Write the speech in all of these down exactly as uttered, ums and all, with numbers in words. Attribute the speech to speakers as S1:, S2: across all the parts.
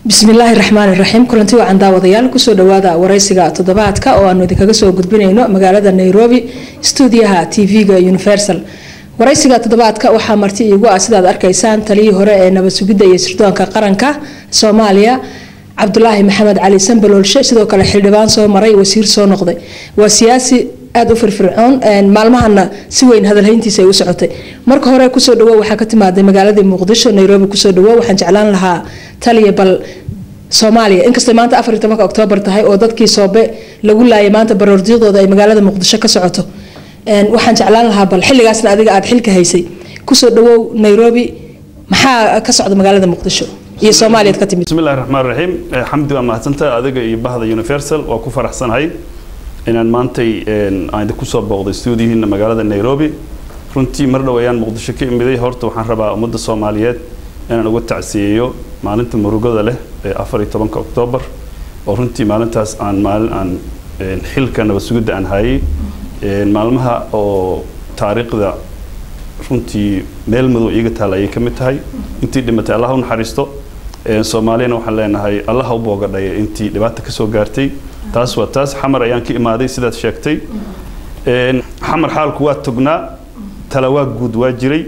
S1: بسم الله الرحمن الرحيم كلنتي وعن داوديال كسو دوادا ورaysiga toddobaadka oo aanu idinkaga soo gudbinayno magaalada Nairobi stuudiyaha T V-ga Universal waraysiga toddobaadka waxa marti igu ah sidaad arkaysaan taliyii hore ee nabad sugidda iyo sirdoonka qaranka Soomaaliya Cabdullaahi Maxamed Cali Sanbalolshe sidoo kale xildhibaan soo maray wasiir soo noqday waa siyaasi aad u firfircoon maalmahana si weyn hadalhayntiisa ay u socotay marka hore ku soo dhawo waxa ka timaaday magaalada Muqdisho Nairobi ku soo dhawo waxaan jeclaan lahaa taliye bal Soomaaliya inkastoo maanta afar iyo tobanka Oktoobar tahay oo dadkii soobe lagu laayay maanta baroordiidooda ay magaalada Muqdisho ka socoto een waxaan jeclaan lahaa bal xilligaasna adiga aad xilka haysay ku soo dhawo Nairobi maxaa ka socda magaalada Muqdisho iyo Soomaaliya ka timid
S2: بسم الله الرحمن الرحيم حمد وما أحسنت adiga iyo bahda Universal waa ku faraxsanahay inaan maantay aan ku soo booqday stuudiyihiina magaalada Nairobi runtii mar dhawayaan Muqdisho ka imiday horta waxaan rabaa ummadda Soomaaliyeed inaan uga tacsiyeeyo maalinta murugada leh ee afar iyo tobanka Oktoobar oo runtii maalintaas aan maalin aan xilka nabad sugidda aan hayay maalmaha oo taariikhda runtii meel madow iga taalay ka mid tahay intii dhimatay Allah u naxariisto Soomaaliyana waxaan leenahay Allah u boogadhay intii dhibaato ka soo gaartay taas waa taas xamar ayaan ka imaaday sidaad sheegtay een xamar xaalku waa tugnaa talawa guud waa jiray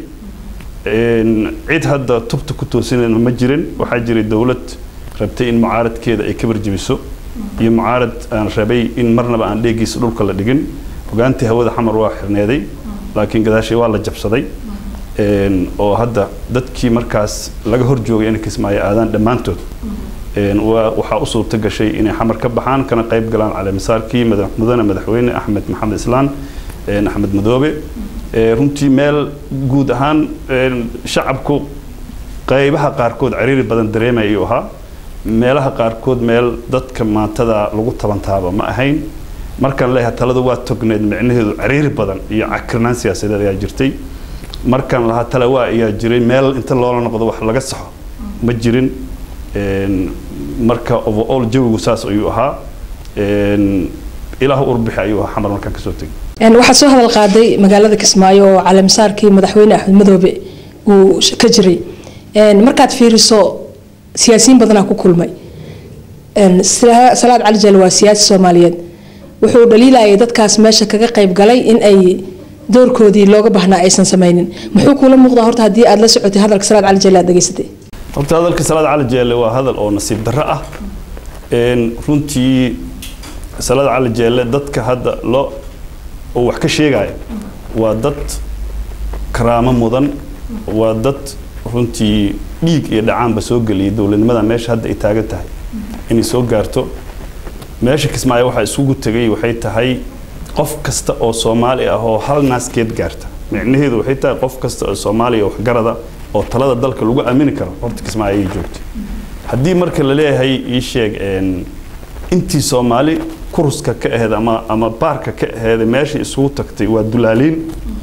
S2: een cid hadda tubta ku toosinayna ma jirin waxa jiray dawlad rabtay in mucaaradkeeda ay ka barjibiso iyo mucaarad aan rabay in marnaba aan dheegiis dhulka la dhigin ogaantii hawada xamar waa xirneeday laakiin gadaashay waa la jabsaday een oo hadda dadkii markaas laga hor joogay in kismaayo aadaan dhamaantood een waxa u suurta gashay inay xamar ka baxaan kana qayb galaan calaamisaarkii mudane madaxweyne Axmed Maxamed Islaan een Axmed Madoobe ee runtii meel guud ahaan shacabku qaybaha qaarkood ciriiri badan dareemay oo ahaa meelaha qaarkood meel dadka maantada lagu tabantaabo ma ahayn markan leeyahay taladu waa togneed macnaheedu ciriiri badan iyo cakirnaan siyaasadeed ayaa jirtay markan laha talawa ayaa jiray meel inta loola noqdo wax laga saxo ma jirin een marka overall jawigu saas ayuu ahaa een ilaahu urbixi ayuu xamar markan ka soo tagay
S1: een waxa soo hadal qaaday magaalada Kismaayo oo calaamisaarkii madaxweyne Axmed Madoobe uu ka jiray een markaad fiiriso siyaasiyiin badan ku kulmay een Salaad Cali Jelle waa siyaasi Soomaaliyeed wuxuu dhaliilayay dadkaas meesha kaga qayb galay in ay doorkoodii looga baahnaa aysan sameeynin muxuu kula muuqdaa horta hadii aad la socotay hadalka Salaad Cali Jelle aad dhageysatay
S2: horta hadalka Salaad Cali Jelle waa hadal oo nasiib darro ah een runtii Salaad Cali Jelle dadka hadda loo oo wax ka sheegay waa dad karaamo mudan waa dad runtii dhiig iyo dhacaanba soo galiyay dawladnimada meesha hadda ay taagan tahay inay soo gaarto meesha Kismaayo waxa isugu tagay waxay tahay qof kasta oo Soomaali ah oo hal naaskeed gaarta macnaheedu waxay tahay qof kasta oo Soomaali ah wax garada oo talada dalka lagu aamini karo horta Kismaayo ay joogtay hadii marka la leeyahay ii sheeg een intii Soomaali kuruska ka aheed ama ama baarka ka aheed meesha isugu tagtay waa dulaaliin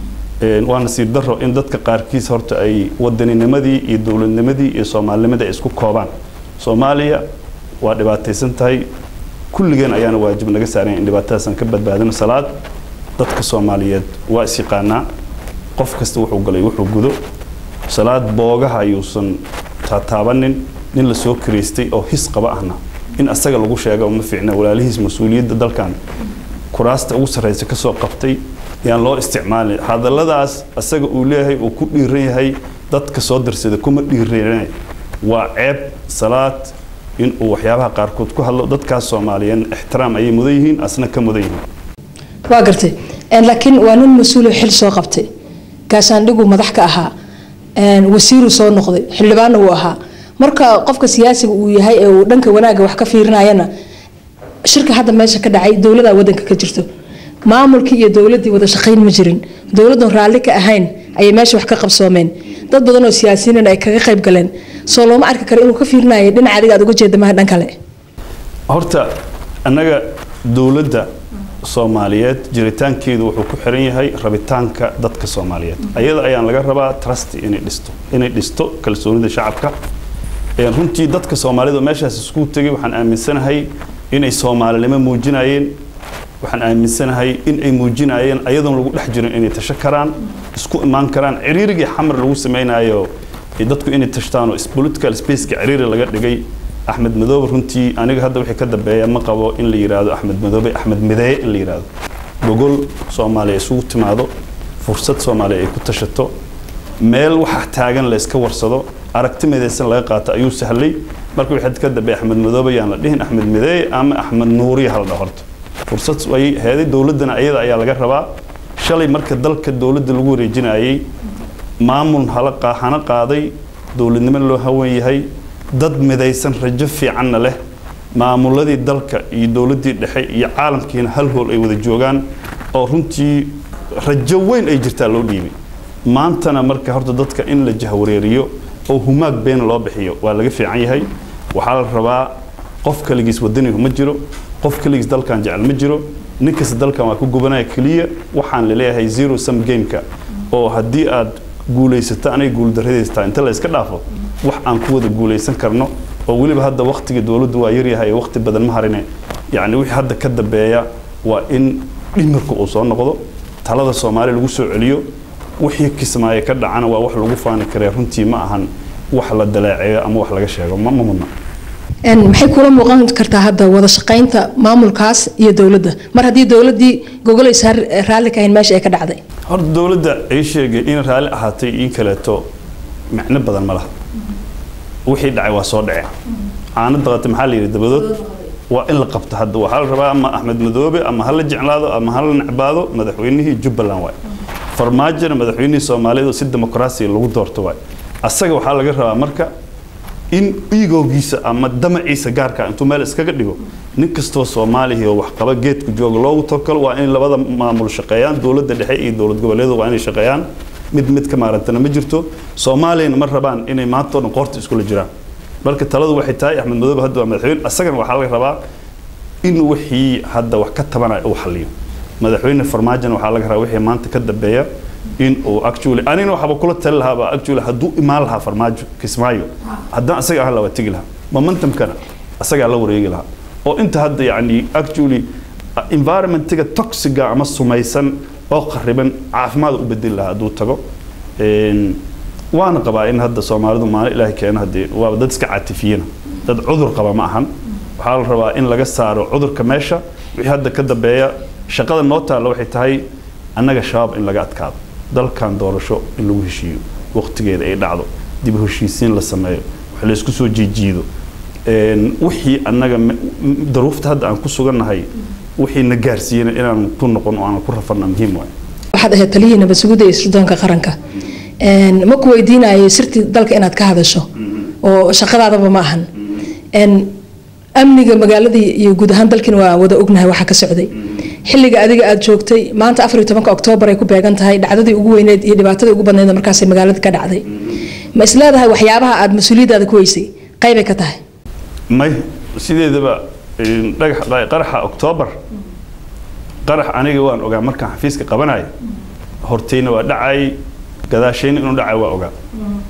S2: een waa nasiib darro in dadka qaarkiis horta ay wadanninimadii iyo dawladnimadii iyo Soomaalinimadii isku koobaan Soomaaliya waa dhibaataysan tahay kulligeen ayaana waajib naga saaran in dhibaatadaas ka badbaadino salaad dadka Soomaaliyeed waa is yaqaana qof kasta wuxuu galay wuxuu gudo salaad boogaha ayuusan taataabanin nin la soo kireystay oo his qaba ahna in asaga lagu sheego ma fiicna walaalihiis mas'uuliyadda dalkan kuraasta ugu sareysa ka soo qabtay yaan loo isticmaalay hadalladaas asaga uu leeyahay oo ku dhiiran yahay dadka soo darsada kuma dhiiranay waa ceeb salaad in uu waxyaabaha qaarkood ku hadlo dadkaas Soomaaliyeed ixtiraam ay mudan yihiin asna ka mudan yihiin
S1: waa gartay een laakiin waa nin mas'uul xil soo qabtay kaasaan dhigu madax ka ahaa een wasiir soo noqday xildhibaan uu ahaa marka qofka siyaasiga uu yahay ee uu dhanka wanaaga wax ka fiirinayana shirka hadda meesha ka dhacay dawladda wadanka ka jirto maamulkii iyo dawladii wada shaqeyn ma jirin dawladdu raali ka ahayn ay meesha wax ka qabsoomeen dad badan oo siyaasiyiin ay kaga qayb galeen soo looma arki karo inuu ka fiirinayo dhinaca adiga aad uga jeedamaha dhan kale
S2: horta anaga dawladda Soomaaliyeed jiritaankeedu wuxuu ku xiran yahay rabitaanka dadka Soomaaliyeed ayada ayaan laga rabaa trust inay dhisto inay dhisto kalsoonida shacabka ee runtii dadka Soomaaliyeed meeshaas isku tagay waxaan aaminsanahay inay Soomaalinimo muujinayeen waxaan aaminsanahay in ay muujinayeen ayadoon lagu dhex jirin inay tashakaraan isku imaan karaan ciriirigi xamar lagu sameeynayo dadku inay tashtaan oo political space ka ciriiri laga dhigay axmed madoobe runtii aniga hadda wixii ka dambeeya ma qabo in la yiraahdo axmed madoobe axmed mideeye in la yiraahdo gogol Soomaaliya isugu timaado fursad Soomaaliya ay ku tashato meel waxa taagan la iska warsado aragti midaysan laga qaato ayuu sahlay markii wixii ka dambeeya axmed madoobe yaan la dhihin axmed mideeye ama axmed nuuri hal dhahorto fursad way heeday dawladana ayada ayaa laga rabaa shalay marka dalka dawladda lagu wareejinayay maamul halaqa hana qaaday dawladnimo loo hawan yahay dad midaysan rajo fiican leh maamuladii dalka iyo dawladii dhexe iyo caalamkiina hal hool ay wada joogaan oo runtii rajo weyn ay jirtaa loo dhiibay maantana marka horta dadka in la jahwareeriyo oo humaag been loo bixiyo waa laga fiican yahay waxa la rabaa qof kaligiis wadaniga ma jiro qof kaligiis dalkan jecel ma jiro ninkaas dalkan waa ku gubanaya kaliya waxaan leeyahay zero sum game-ka oo hadii aad guulaysato anay guul daradeysta inta la iska dhaafo wax aan ku wada guulaysan karno oo waliba hadda waqtiga dawladdu waa yar yahay waqti badan ma harine yaani wixii hadda ka dambeeya waa in dhimirku uu soo noqdo talada Soomaaliya lagu soo celiyo wixii kismaaye ka dhacana waa wax lagu faani karay runtii ma ahan wax la dalaaciyo ama wax laga sheego ma mudna
S1: ان maxay kula muuqan kartaa hadda wada shaqeynta maamulkaas iyo dawladda mar hadii dawladii gogolaysa raali ka ahayn meesha ay ka dhacday
S2: hor dawladda ay sheegay in raali ahaatay in kaleeto macna badan ma laha wixii dhacay waa soo dhacay aanad daqatay maxaa la yiri dabadood waa in la qabto hadda waxa la rabaa ama Axmed Madoobe ama hal jeclaado ama hal nacbaado madaxweynihii Jubbaland way farmaajo madaxweynihii Soomaaliyeed si dimuqraasi lagu doorto way asaga waxa laga rabaa marka in ego-giisa ama damaciisa gaarka intuu meel iskaga dhigo nin kastoo Soomaaliya oo wax qaba geedku jooga loogu tokal waa in labada maamul shaqeeyaan dawladda dhexe iyo dawlad goboleedu waa inay shaqeeyaan mid mid ka maarantana ma jirto Soomaaliya ma rabaan inay maanta oo qoorta isku la jiraan marka taladu waxay tahay Axmed Madoobe hadda waa madaxweyne asagana waxa laga rabaa in wixii hadda wax ka tabanay uu xalliyo madaxweyne farmaajo waxa laga rabaa wixii maanta ka dambeeya in uu actually anina waxa kula talin lahaa actually haduu imaan lahaa farmaajo kismaayo haddaan asaga ah la watigi lahaa momentum kana asaga la wareegi lahaa oo inta hadda yaani actually environment-ga toxic ama sumaysan oo qariban caafimaad u bedel lahaa haduu tago een waana qabaa in hadda Soomaalidu maal Ilaahay keenay hadii waa dad iska caatifiina dad cudur qaba ma ahan waxa la rabaa in laga saaro cudurka meesha wixii hadda ka dambeeya shaqada noo taalo waxay tahay annaga shabaab in laga adkaado dalkan doorasho in lagu heshiiyo waqtigeeda ay dhacdo dib u heshiisiin la sameeyo wax la isku soo jiijiido een wixii annaga daruufta hadda aan ku suganahay wixii na gaarsiiyeen inaan ku noqon oo aan ku rafana muhiim waay
S1: waxaad ahayd taliyina basuuda Suudaanka qaranka een ma ku weydiinayay sirti dalka inaad ka hadasho oo shaqadaadaba ma ahan een amniga magaalada iyo guud ahaan dalkina waa wada ognahay waxa ka socday xilliga adiga aad joogtay maanta afar iyo tobanka Oktoobar ay ku beegan tahay dhacdadii ugu weyneed iyo dhibaatada ugu badneed markaas ay magaalada ka dhacday ma isleedahay waxyaabaha aad mas'uuliyadaada ku weysay qayb ay ka tahay
S2: may sideedaba dhagax qaraxa Oktoobar qarax aniga waan ogaa markaan xafiiska qabanay hortayna waa dhacay gadaashayna inuu dhacay waa ogaa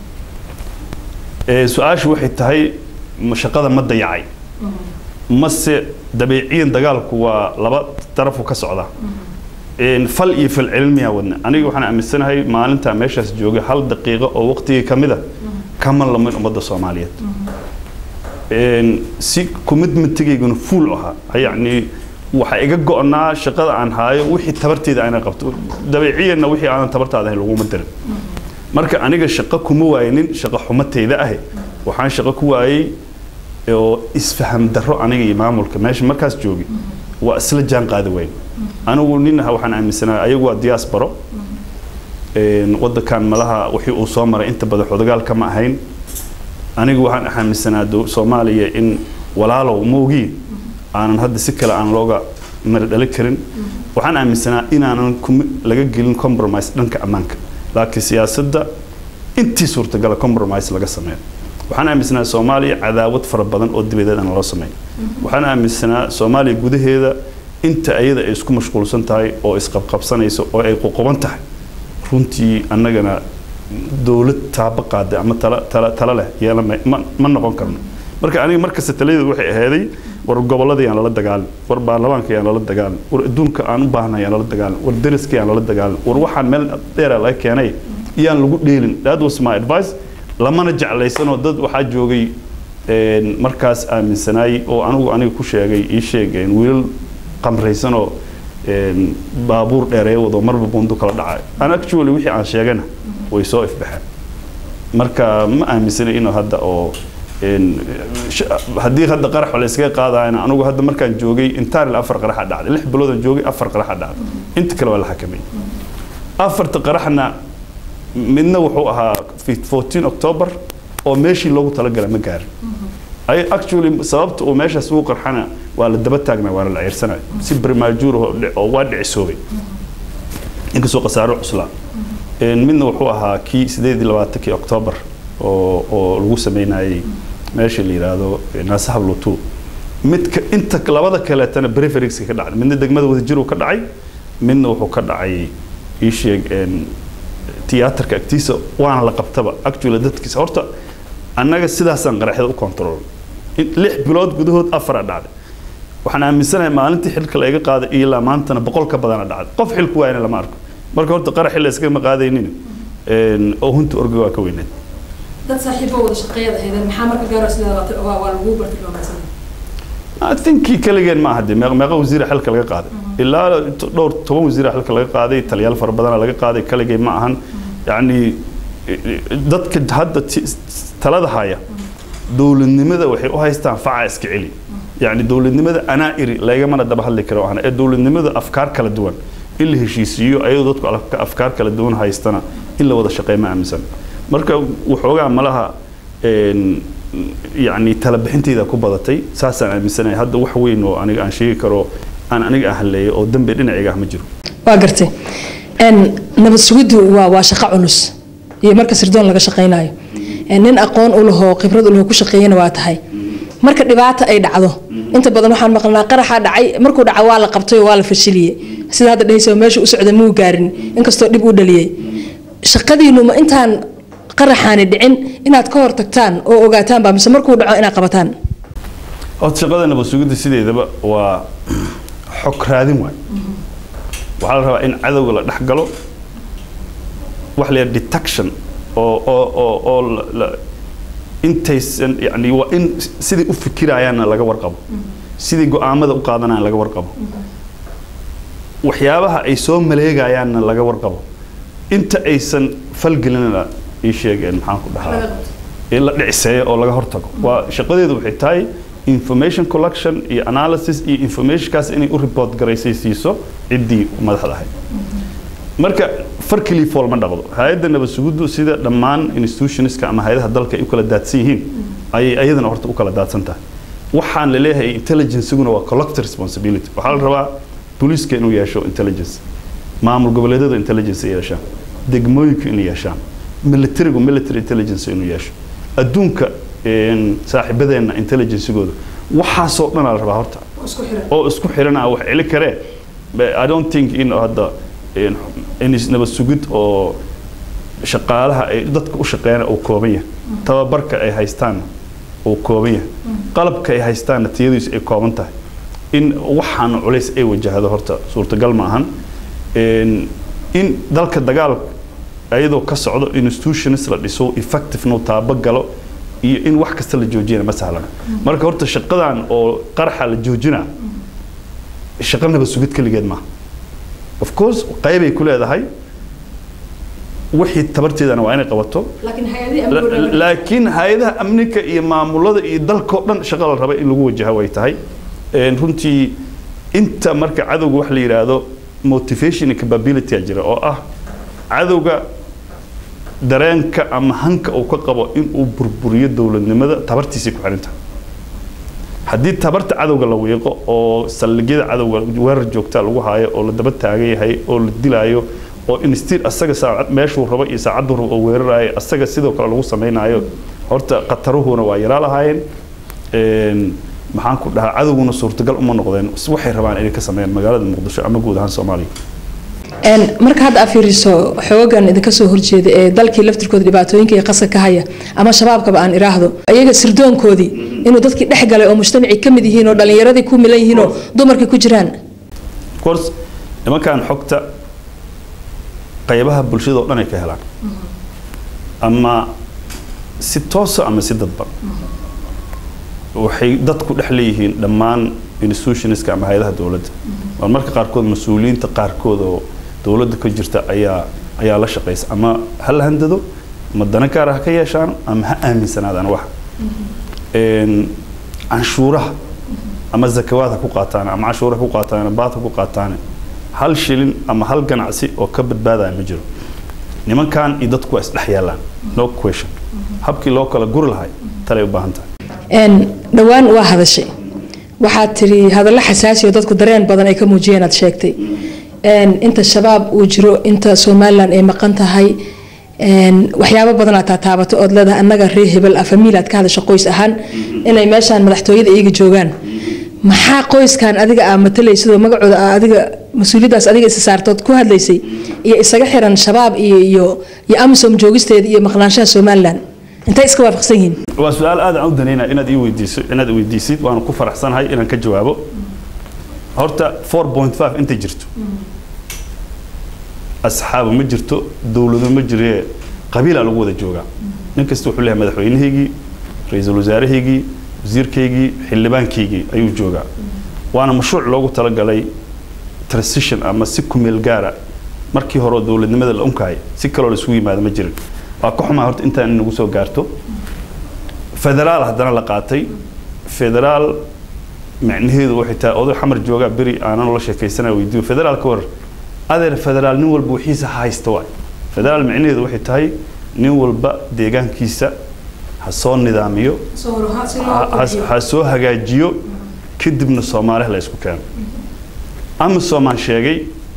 S2: ee su'aashu waxay tahay shaqada ma dayacay mase dabiiciyan dagaalku waa laba taraf ka socda in fal iyo fil cilmiya wadna aniga waxaan aaminsanahay maalinta meeshaas joogay hal daqiiqo oo waqtiga kamida kama lamin umada Soomaaliyeed in si commitment-gaygu full aha yaani waxa iga go'naa shaqada aan haayo wixii tabarteeda aan qabto dabiiciyan wixii aan tabartaada lagu madarin marka aniga shaqo kuma waaynin shaqo xumateeda ah waxaan shaqo ku waayay oo isfaham daro aniga iyo maamulka meesha markaas joogi waa isla jaan qaadi weyn anigu ninaha waxaan aaminsanahay ayagu waa diaspora een wadankan malaha wixii uu soo maray inta badan xodogaal kama ahayn anigu waxaan aaminsanahay Soomaaliya in walaalow moogi aanan hadda si kale aan looga mar dhali karin waxaan aaminsanahay in aanan laga gelin compromise dhanka amaanka laakiin siyaasadda intii suurtagal compromise laga sameeyo waxaan aaminsanahay Soomaaliya cadaawad fara badan oo dibadeed aan loo sameeyo waxaan aaminsanahay Soomaaliya gudaheeda inta ayada ay isku mashquulsan tahay oo isqabqabsanayso oo ay qoqoban tahay runtii annagana dawlad taabaqaad ama tala tala tala leh yeela ma noqon karno marka aniga markasta taliyadu waxay aheeday war goboladii aan la dagaalin war baarlamaanka aan la dagaalin war adduunka aan u baahnaay aan la dagaalin war dariskii aan la dagaalin war waxaan meel dheer la keenay iyaan lagu dheelin that was my advice lamana jeclaysan oo dad waxa joogay markaas aaminsanay oo anigu aniga ku sheegay ii sheegeen wiil qamraysan oo baabuur dheereeyo wado marba bundu kala dhacay aan actually wixii aan sheegana way soo ifbaxeen marka ma aaminsanay inuu hadda oo haddii hadda qarax la iskaga qaadayna anigu hadda markaan joogay intaan afar qarax dhacday lix bilood aan joogay afar qarax dhacday inta kale waa la xakameeyay afarta qaraxna midna wuxuu ahaa fourteen October oo meeshii loogu talagalay ma gaarin ay actually sababta oo meeshaas uu qarxana waa la daba taagnaa waa la ciirsanay si premature oo waa dhicisoobay inkastoo qasaaro cuslaa een midna wuxuu ahaa kii sideed iyo labaatan October oo oo lagu sameeyay meeshii la yiraahdo naasahab lutu midka inta labada kale tan preferix ka dhacay midna degmada wada jiro ka dhacay midna wuxuu ka dhacay ii sheeg een tiyaatarka agtiisa waan la qabtaba actually dadkiisa horta annaga sidaasaan qaraxda u control lix bilood gudahood afar dhacday waxaan aaminsanahay maalintii xilka la iga qaaday ilaa maantana boqol ka badan dhacday qof xilku waa in lama arko marka horta qarax la iska ma qaadaynin een oo hunta orgo waa ka weynayd
S1: dad saaxiibo wada shaqeeyada hay'adda maxaa marka gaaro sida waa waa lagu bartay loomasan
S2: I think kaliyan ma hadii meeqa wasiir xilka laga qaaday ilaa dhowr toban wasiir xilka laga qaaday taliyal far badan laga qaaday kaliyan ma ahan yani dadka hadda talada haya dawladnimada waxay u haystaan faca iska celi yani dawladnimada ana iri laga mana daba hadli karo ana ee dawladnimada afkaar kala duwan in la heshiisiyo ayuu dadku afkaar kala duwan haystana in la wada shaqeeyo ma aaminsan marka wuxoogaa malaha een يعني تلبحنتيدا ku badatay saasaan aaminsanahay hadda wax weyn oo aniga aan sheegi karo aan aniga ahlaay oo dambe dhinacayga ma jiro
S1: waa gartay in nabad sugidu waa waa shaqo culus iyo marka sirdoon laga shaqeynayo nin aqoon u laho khibrad u laho ku shaqeeyana waa tahay marka dhibaato ay dhacdo inta badan waxaan maqnaa qaraxa dhacay markuu dhaca waa la qabtay waa la fashiliyay sida hadda dhayso meesha u socda muu gaarin inkastoo dib u dhaliyay shaqadiinu ma intaan qaraxaani dhicin inaad ka hor tagtaan oo ogaataan ba mise markuu dhaco inaad qabataan
S2: oo shaqada nabad sugidda sideedaba waa xog raadin waay waxa la rabaa in cadawga la dhex galo wax la detection oo oo oo oo intaysan yani waa in sidii u fikirayaan laga warqabo sidii go'aamada u qaadanayaan laga warqabo waxyaabaha ay soo maleegayaan laga warqabo inta aysan falgelinna ii sheegeen maxaan ku dhahaa in la dhicisay oo laga hortago waa shaqadeedu waxay tahay information collection iyo analysis iyo information kaas inay u report gareysay siiso cidii madaxda ahayd marka farkili fool ma dhaqdo hay'adda nabad sugiddu sida dhammaan institutionska ama hay'adaha dalka ay u kala daadsan yihiin ay ayadana horta u kala daadsan tahay waxaan la leeyahay intelligence-guna waa collective responsibility waxa la rabaa booliiska inuu yeesho intelligence maamul goboleedyada intelligence yeeshaan degmooyinka inay yeeshaan military military intelligence inuu yeesho adduunka een saaxiibadeena intelligence-gooda waxa soo dhan la rabaa horta oo isku xirana wax cili kare I don't think in hadda in nabad sugid oo shaqaalaha ay dadka u shaqeeyaan oo kooban yahay tababarka ay haystaan oo kooban yahay qalabka ay haystaan tiyadiisu ay kooban tahay in waxaan culays ay wajahdo horta suurtagal ma ahan in dalka dagaal ayadoo ka socdo institutions la dhiso effective no taaba galo iyo in wax kasta la joojiyana ma sahlan marka horta shaqadan oo qarxa la joojina shaqada nabad sugid kaligeed ma of course qayb ay ku leedahay wixii tabarteedana waa inay qabato laakiin hay'adaha amniga iyo maamulada iyo dalka oo dhan shaqada la raba in lagu wajaho way tahay een runtii inta marka cadawga wax la yiraahdo motivation capability jira oo ah cadawga dareenka ama hanka uu ka qabo in uu burburiyo dawladnimada tabartiisa ku xirinta haddii tabarta cadawga la weeqo oo saldhigyada cadawga weerar joogta lagu haayo oo la daba taagay yahay oo la dilaayo oo instead asaga saacad meeshuu rabo iyo saacad rabo oo weerarayo asaga sidoo kale lagu sameeynayo horta qataruhuna waa yaraa lahaayeen een maxaan ku dhahaa cadawguna suurtagal uma noqdeen waxay rabaan inay ka sameeyaan magaalada Muqdisho ama guud ahaan Soomaaliya
S1: een marka hadda afiriso xoogan idinka soo horjeeda ee dalkii laftirkooda dhibaatooyinka ay qasab ka haya ama shabaabkaba aan iraahdo ayaga sirdoonkoodii inuu dadkii dhex galay oo mujtamaci kamid yihiin oo dhalinyaradii ku milan yihiin oo dumarkii ku jiraan
S2: course nimankan xogta qaybaha bulshada oo dhan ay ka helaan ama si toos ah ama si dadban waxay dadku dhex leeyihiin dhammaan institutionska ama hay'adaha dawladda wal marka qaarkood mas'uuliyiinta qaarkood oo dawladda ka jirta ayaa ayaa la shaqeysa ama hal handado ma dana gaar ah ka yeeshaan ama ha aaminsanaadaan wax een anshuuraha ama zakawaadka ku qaataan ama cashuuraha ku qaataan baadka ku qaataan hal shilin ama hal ganacsi oo ka badbaadaya ma jiro nimankan iyo dadku is dhex yeelaan no question habkii loo kala guri lahay talay u baahan tahay
S1: een dhawaan waa hadashay waxaad tiri hadalla xasaasi oo dadku dareen badan ay ka muujiyeen aad sheegtay een inta shabaab uu jiro inta Soomaaliland ay maqan tahay een waxyaabo badan aad taabato oo leedahay annaga reer hebel ah familad ka hadasho qoys ahaan inay meeshan madaxtooyada iyaga joogaan maxaa qoyskan adiga ah matalaysid oo magacooda adiga mas'uuliyadaas adiga is saartood ku hadlaysay iyo isaga xiran shabaab iyo iyo iyo amisom joogisteeda iyo maqnaanshaha Soomaaliland inta iska waafaqsan yihiin
S2: waa su'aal aad aan u danayna inaad ii weydiiso inaad weydiisid waan ku faraxsanahay inaan ka jawaabo horta four point five inta jirto asxaab ma jirto dawladu ma jiree qabiila lagu wada jooga nin kasta wuxuu leeyahay madaxweynaheegii ra'iisul wasaaraheegii wasiirkeegii xildhibaankeegii ayuu joogaa waana mashruuc loogu talagalay transition ama si ku meel gaara markii hore dawladnimada la unkaay si kale oo isugu yimaado ma jirin waa ka xumaa horta intaan inagu soo gaarto federaal haddana la qaatay federaal macnaheedu waxay tahay oday xamar jooga bari aanan la sheekaysanaa weydiiyo federaal ka war adeer federaal nin walba wixiisa haysto waay federaal macnaheedu waxay tahay nin walba deegaankiisa ha soo nidaamiyo ha soo hagaajiyo kadibna Soomaaliya la isku keeno amisom aan sheegay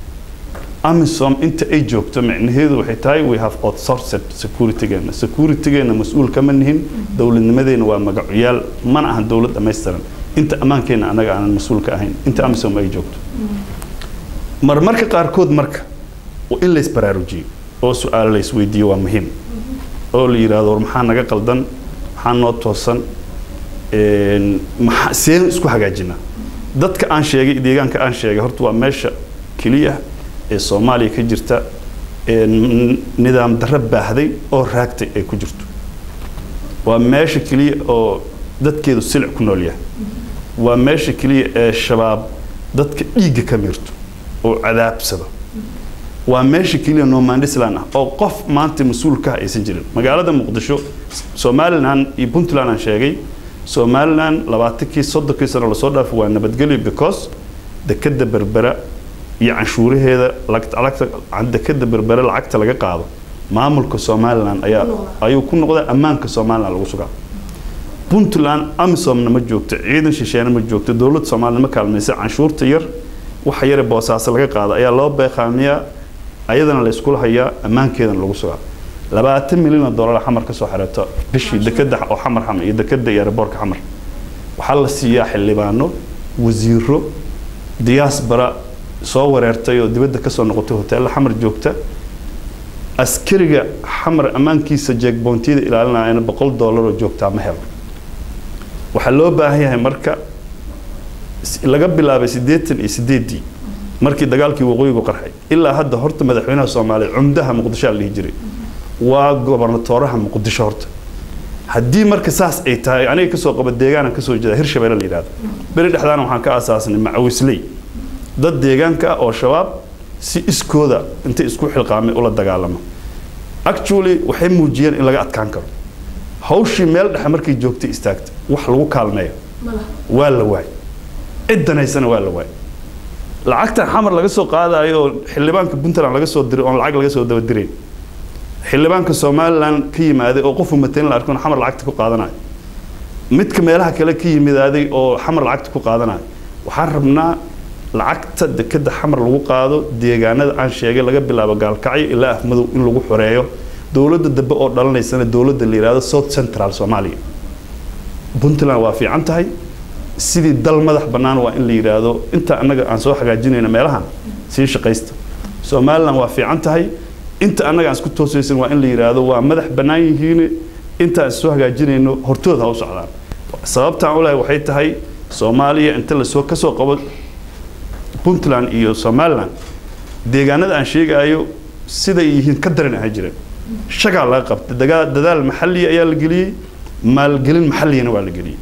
S2: amisom inta ay joogto macnaheedu waxay tahay we have outsourced security-geena security-geena mas'uul kama nihin dawladnimadeena waa magaciyaal mana ahan dawlad dhameystiran inta amaankeena anaga aanan mas'uul ka ahayn inta amisom ay joogto mar marka qaarkood marka in la isbaraarujiyo oo su'aal la isweydiiyo waa muhiim oo la yiraahdo maxaa naga qaldan maxaa noo toosan een maxaa seen isku hagaajina dadka aan sheegay deegaanka aan sheegay horta waa meesha kaliya ee Soomaaliya ka jirta ee nidaam darro baahday oo raagtay ay ku jirto waa meesha kaliya oo dadkeedu silic ku nool yahay waa meesha kaliya ee shabaab dadka dhiiga ka mirto oo cadaabsada waa meesha kaliya Noomandisland ah oo qof maanta mas'uul ka aysan jirin magaalada Muqdisho Soomaaliland iyo Puntland aan sheegay Soomaaliland labaatankii soddonkii sano la soo dhaafay waa nabadgelyo because dekada berbera iyo canshuuraheeda lacagta dekada berbera lacagta laga qaado maamulka Soomaaliland ayaa ayuu ku noqday amaanka Soomaaliland lagu sugaa Puntland amisom ma joogto ciidan shisheeye ma joogto dawladda Soomaaliland ma kaalmaysa canshuurta yar waxa yar boosaas laga qaado ayaa loo beeqaamiyaa ayadana la isku hayaa amaankeedan lagu sugaa labaatan milyan oo dollar xamar ka soo xareeto bishii dekada oo xamar xamar iyo dekada iyo airportka xamar waxa la siiyaa xildhibaano wasiiro diaspora soo wareertay oo dibadda ka soo noqotay hotel xamar joogta askariga xamar amaankiisa jeegboontiida ilaalinayna boqol dollar oo joogta ma helo waxa loo baahan yahay marka laga bilaabay siddeetan iyo siddeed markii dagaalkii waqooyigu qarxay ilaa hadda horta madaxweynaha Soomaaliya cumdaha Muqdisho la jiray waa gobernatooraha Muqdisho horta haddii marka saas ay tahay aniga ka soo qaba deegaan ka soo jeeda Hirshabeelle la yiraahdo bari dhexdaan waxaan ka aasaasnay macawisley dad deegaanka oo shabaab si iskooda inta isku xilqaamay ula dagaalamo actually waxay muujiyeen in laga adkaan karo hawshii meel dhexe markay joogtay istaagtay wax lagu kaalmeeyo waa la waay ciddanaysana waa la waay lacagta xamar laga soo qaadayo xildhibaanka Puntland laga soo diray oo lacag laga soo daba diray xildhibaanka Soomaaliland ka yimaaday oo qof umateen la arko xamar lacagta ku qaadanayo midka meelaha kale ka yimaaday oo xamar lacagta ku qaadanayo waxaan rabnaa lacagta dekada xamar lagu qaado deegaanada aan sheegay laga bilaabo gaalkacyo ilaa afmadow in lagu xoreeyo dawladda dabba oo dhalanaysana dawladda la yiraahdo South Central Soomaaliya Puntland waa fiican tahay sidii dal madax banaan waa in la yiraahdo inta anaga aan soo hagaajinayna meelahan si shaqaysta Soomaaliland waa fiican tahay inta anaga aan isku toosaysan waa in la yiraahdo waa madax banaan yihiin inta aan soo hagaajinayno hortooda u socdaan sababta aan u leeyahay waxay tahay Soomaaliya inta la soo ka soo qabo Puntland iyo Soomaaliland deegaanada aan sheegayo sida yihiin ka daran ah jireen shaqa la qabtay dadaal maxalli ayaa la geliyay maalgelin maxalliyana waa la geliyay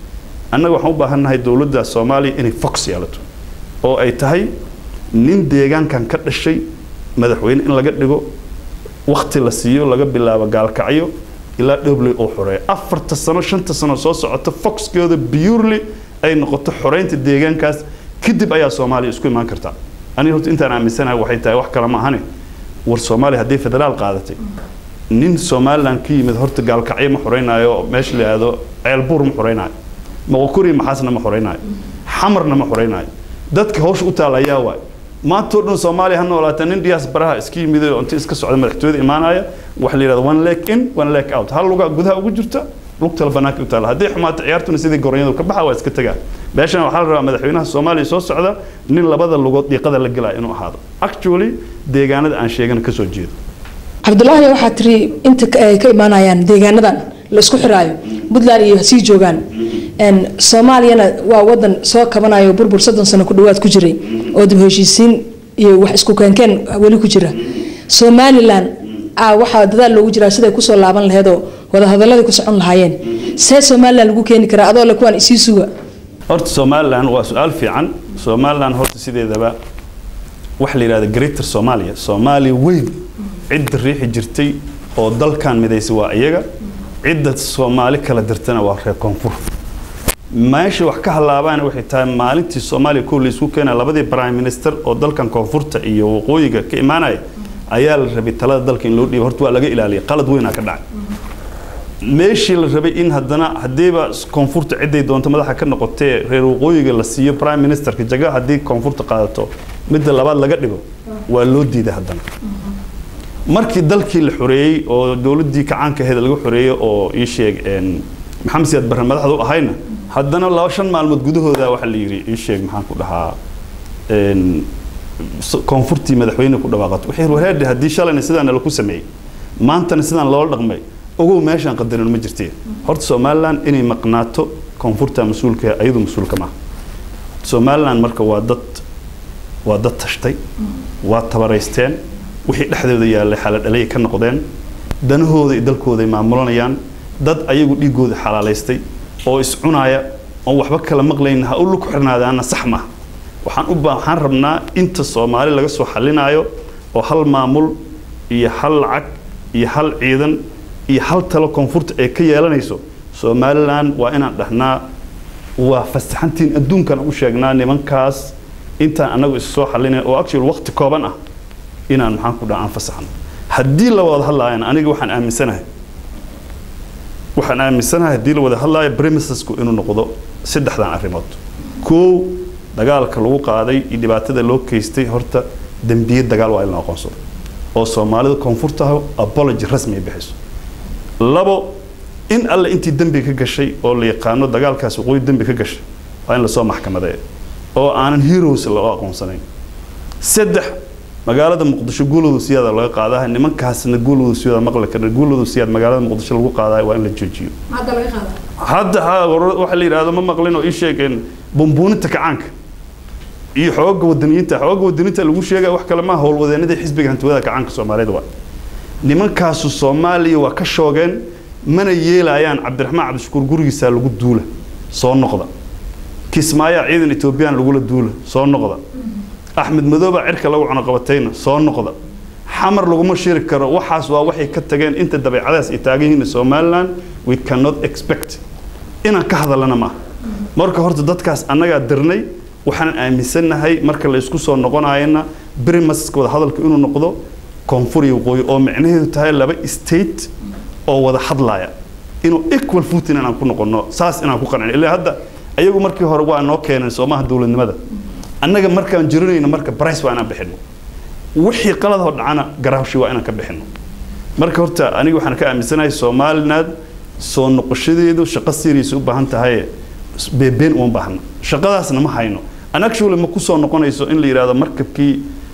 S2: annaga waxaan u baahannahay dowladda Soomaaliya inay fox yeelato oo ay tahay nin deegaankan ka dhashay madaxweyne in laga dhigo waqti la siiyo laga bilaabo gaalkacyo ilaa dhobley oo xoreeyo afarta sano shanta sano soo socota foxkeeda purely ay noqoto xoreynta deegaankaas kadib ayaa Soomaaliya isku imaan kartaa ani horta intaan aaminsanahay waxay tahay wax kala ma ahane war Soomaaliya hadii federaal qaadatay nin Somaliland ka yimid horta gaalkacyo ma xoreynayo meesha la yiraahdo ceelbuur ma xoreynayo maqokuri maxasna ma xoreynayo xamarna ma xoreynayo dadka hawsh u taalayaa waay ما تقولون سومالي هنولا تنين دياس براها سكي ميدو أنت إسكت سعد مدحتوي إيمانايا وحلي هذا one leg in one leg out هل لقى جودها وجرتا لقت البناك وتلا هذه حمات عيارتو نسيدي قرينا وكبحها واسكت جا باشنا وحال رأى مدحوينها الصومالي صوص سعدا نين لبض اللغات يقدر لقلا إنه هذا actually ديجاند عن شيء جن كسر جيد
S1: عبد الله يا وحتري أنت كإيمانايا ديجاند لسكو حرايو بدلاري سي جوجان إن الصومالي أنا ووضن سواء كمان أيو بربر صدق سنة كدوات كجري أو دبهشيسين يوحسكو كان كان ولي كجرا الصومالي لان آه واحد ذا اللي وجرا سيدا كوسو لعبان لهذا وهذا هذا اللي كوسو عن الحياة سه الصومالي لان لقو كان كرا هذا اللي كوان يسيسوا
S2: أرد الصومالي لان هو سؤال في عن الصومالي لان هو سيدا ذا وحلي هذا جريتر صوماليا صومالي وين عد الريح جرتي أو ضل كان مدي سوا أيجا عدة الصومالي كلا درتنا وآخر كونفور ماشي وحكاها اللعبان وحي تايم مالنتي الصومالي كل يسوق كان لبدي برايم مينستر أو ضل كان كونفورتا إيو وقويجا كإيماناي أيال ربي ثلاث ضل كان لودي هرتوا لقى إلى لي قلد وين أكدع ماشي الربي إن هدنا هديبا كونفورت عدي دون تمدح كنا قطة غير وقويجا لسيو برايم مينستر كجاء هدي كونفورت قادته مد اللباد لقى ديبو واللودي ده هدنا markii dalkii la xoreeyay oo dawladii kacaanka heeda lagu xoreeyay oo ii sheeg een maxamed siyaad barre madaxdu ahayna haddana laba shan maalmood gudahooda waxa la yiri ii sheeg maxaan ku dhahaa een koonfurtii madaxweyne ku dhawaaqato wixii wareed hadii shalayna sidaan la ku sameeyay maantana sidaan loo dhaqmay ugu meeshan qadarin ma jirtay horta Soomaaliland inay maqnaato koonfurta mas'uulka ayadu mas'uulka ma Soomaaliland marka waa dad waa dad tashtay waa tabareysteen wixii dhexdooda yaallay xalad dhalay ka noqdeen danahooda iyo dalkooda ay maamulanayaan dad ayagu dhigooda xalaaleystay oo is cunaya oo waxba kala maqlayn ha u lug xirnaadaana sax ma waxaan u baahan rabnaa inta Soomaali laga soo xalinayo oo hal maamul iyo hal lacag iyo hal ciidan iyo hal talo koonfurta ay ka yeelanayso Somaliland waa inaan dhahnaa waa fasaxantiin adduunkan u sheegnaa nimankaas inta anagu is soo xalinay oo actually waqti kooban ah inaan maxaan ku dhacan fasaxan hadii la wada hadlaayaan aniga waxaan aaminsanahay waxaan aaminsanahay hadii la wada hadlaayo premisesku inuu noqdo saddexdan arrimood koow dagaalka lagu qaaday iyo dhibaatada loo keystay horta dambiye dagaal waa in la aqoonsado oo Soomaalida koonfurta apology rasmi ah bixiso labo in alla intii dambi ka gashay oo la yaqaano dagaalkaas waqooyi dambi ka gashay waa in la soo maxkamadeeyo oo aanan heroes loo aqoonsanayn saddex magaalada Muqdisho guuloodu siyada laga qaadaa nimankaasna guuloodu siyada maqla kara guuloodu siyada magaalada Muqdisho lagu qaadaa waa in la joojiyo
S1: hadda laga qaadaa
S2: hadda waxa la yiraahdo ma maqlin oo ii sheegeen bumbuunta kacaanka iyo xoogga wadaniinta xoogga wadaniinta lagu sheegay wax kale ma howlwadeenada xisbiga hantiwada kacaanka Soomaaliyeed waa nimankaas Soomaaliya waa ka shoogeen mana yeelayaan Cabdiraxmaan Cabdishakuur gurigiisa lagu duula soo noqda Kismaayo ciidan Ethiopian lagu la duula soo noqda أحمد مذوبة عرك لو عنا قبتين صار نقطة حمر لو ما شيرك كرو وحاس ووحي كتجين أنت دبي عدس إتاجين سومالان we cannot expect إن كهذا لنا ما مرك هرت دتكاس أنا قدرني وحنا أمسنا هاي مرك اللي يسكو صار نقطة عينا بريمس كود هذا الكائن نقطة كونفوري وقوي أو معناه تهاي لبي state أو وده حضلايا إنه equal footing أنا أكون نقطة ساس أنا أكون قرن اللي هذا أيوة مرك هروا أنا كائن سوما هدول النمذا أنا مركا جروني مركا برايس وأنا بحنه وحي قلده عنا جراوشي وأنا كبحنه مركا هرتا أنا وحنا كأمسنا الصومال ناد صون نقشدي دو شقصير يسوق بهنت هاي بين وان بحنا شقادسنا ما هينو أنا كشول لما كوسون نقول يسوق إن لي هذا مركب كي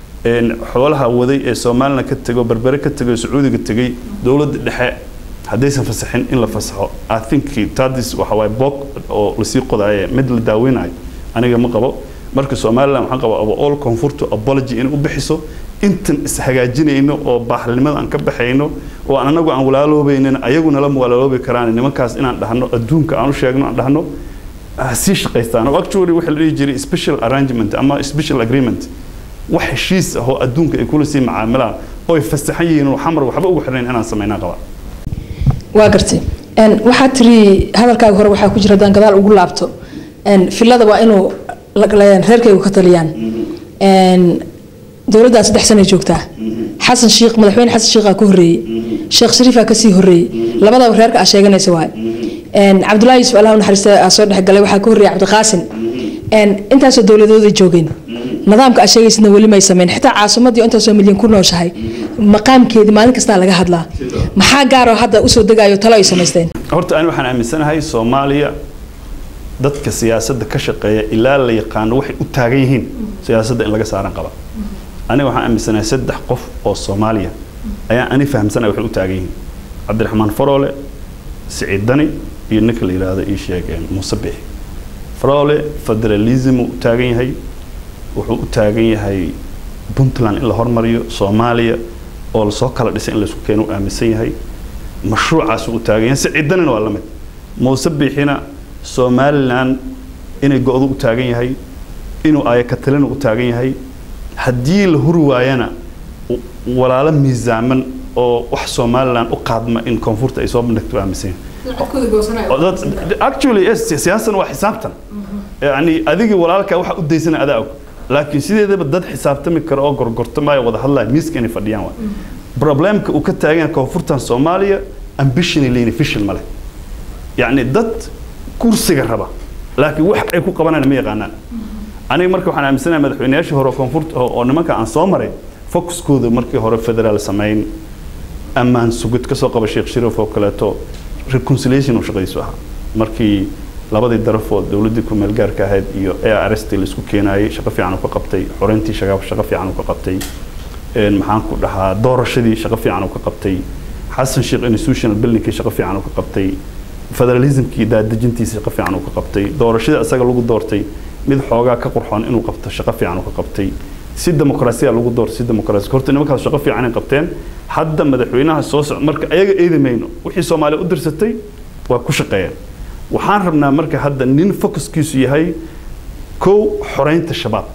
S2: حوالها وذي الصومالنا كتجو بربرة كتجو سعودي كتجي دولة الحق حديثا فسحين إلا فسحوا I think تادس وحواي بوك أو لسيق قضايا مثل داوين هاي أنا جم قبوا marka Soomaaliland waxaan qabaa oo all comfort apology in u bixiso intan is hagaajinayno oo baaxnimada aan ka baxayno oo aan anagu aan walaaloobeynina ayaguna la walaaloobi karaan nimankaas inaan dhahno adduunka aan u sheegno aan dhahno sii shaqaystaan oo actually waxa la dhihi jiray special arrangement ama special agreement wax heshiis ah oo adduunka ay kula sii macaamilaan oo ay fasaxan yihiin oo xamar waxba ugu xirnayn inaan sameynaa qaba
S1: waa gartay een waxa tiri hadalkaaga hore waxa ku jira dan gadaal ugu laabto een filada waa inuu reerkaygu ka taliyaan een dawladda saddex sano joogtaa xasan sheekh madaxweyne xasan sheekh ka horeeyay sheekh shariif ka sii horeeyay labada reerka ah sheeganaysa waa een Cabdullaahi Yusuf Allah naxariista soo dhaxgalay waxa ka horeeyay Cabdi Qaasim een intaas dawladooda joogeen nidaamka asheegaysna wali ma sameyn xitaa caasimadii intaas oo milyan ku nooshahay maqaamkeedii maalin kasta laga hadlaa maxaa gaar ah hadda u soo dagayo talo ay sameysteen
S2: horta aan waxaan aaminsanahay Soomaaliya dadka siyaasadda ka shaqeeya ilaa la yaqaan waxay u taagan yihiin siyaasadda in laga saaran qaba aniga waxaan aaminsanahay saddex qof oo Soomaaliya ayaa ani fahamsanahay waxay u taagan yihiin Cabdiraxmaan Faroole Siciid Dani iyo ninka la yiraahdo ii sheegeen Muuse Bixi Faroole federalism u taagan yahay wuxuu u taagan yahay Puntland in la hormariyo Soomaaliya oo la soo kala dhisay in la isku keeno aaminsan yahay mashruucaas uu taagan yahay Siciid Dani waa la mid Muuse Bixina Somaliland inay go'do u taagan yahay inuu ay ka talin u taagan yahay hadii la hurwaayana walaalo miisaaman oo wax Somaliland u qaadma in koonfurta ay soo bandhigto aaminsan actually yes siyaasan waa xisaabtan yani adiga walaalka waxa u deysana adaa laakiin sideedaba dad xisaabtami karo oo gorgortamay wada hadlay miiska inay fadhiyaan waa problemka uu ka taagan koonfurtan Soomaaliya ambition lean efficient male yani dad kursiga raba laakiin wax ay ku qabanayaan ma yaqaanaan aniga marka waxaan aaminsanahay madaxweynayaashii hore koonfurta oo nimanka aan soo maray focuskooda markii hore federal sameyn amaan sugid ka soo qaba Sheekh Shariif oo kaleeto reconciliation oo shaqayso ah markii labadii darafoo dawladda ku meel gaarka ahayd iyo A R S T la isku keenayay shaqo fiican oo ka qabtay xoreyntii shaqo shaqo fiican oo ka qabtay een maxaan ku dhahaa doorashadii shaqo fiican oo ka qabtay Xasan Sheekh institutional building shaqo fiican oo ka qabtay federalismkii daadejintiisa shaqo fiican oo ka qabtay doorashada asaga lagu doortay mid xoogaa ka qurxoon inuu qabto shaqo fiican oo ka qabtay si dimuqraasiya lagu doortay si dimuqraasi horta nimankaas shaqo fiican ay qabteen hadda madaxweynaha soo socda marka ayaga eedamayno wixii Soomaaliya u dirsatay waa ku shaqeeyeen waxaan rabnaa marka hadda nin focuskiisu yahay kow xoreynta shabaab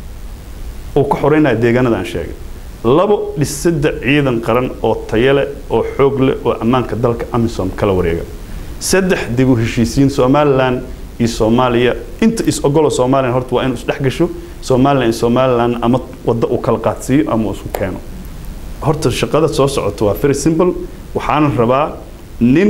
S2: oo ku xoreynaa deegaanada aan sheegay labo dhisida ciidan qaran oo tayo leh oo xoog leh oo ammaanka dalka AMISOM kala wareega saddex dib u heshiisiin Somaliland iyo Soomaaliya inta is ogolo Soomaaliland horta waa in is dhaxgasho Somaliland iyo Somaliland ama wada u kala qaadsiyo ama isku keeno horta shaqada soo socota waa very simple waxaan rabaa nin